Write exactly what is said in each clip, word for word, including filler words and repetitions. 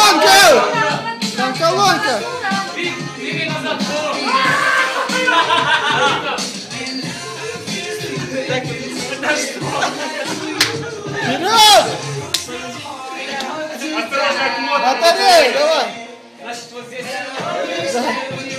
колонка! Там колонка! Двигай назад! Вперед! Батарея, давай! Значит, вот здесь. Да.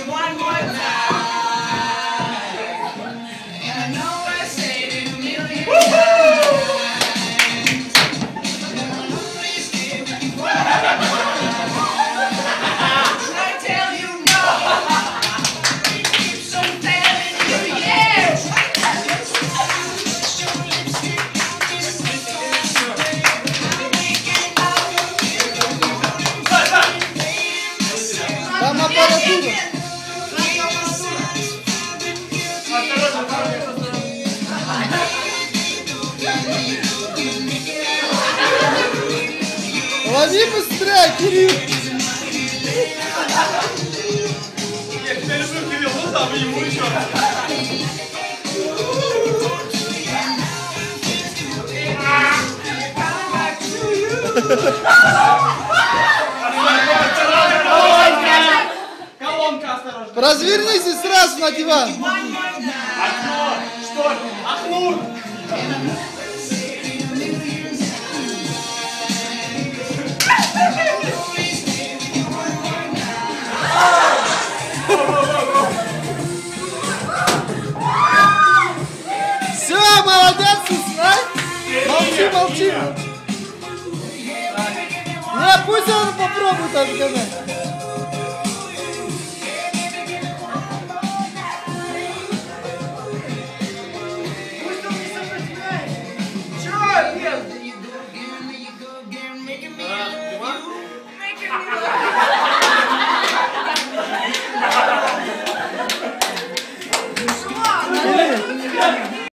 Там аппаратура. Лови быстрее, Кирилл. Я тебя люблю, Кирилл, ну там ему еще. Колонка, осторожно. Развернись и сразу на диван. Окно! Что? Окно! Все, молодец, Сусай. Молчи, молчи. Не, пусть он попробует отгадать.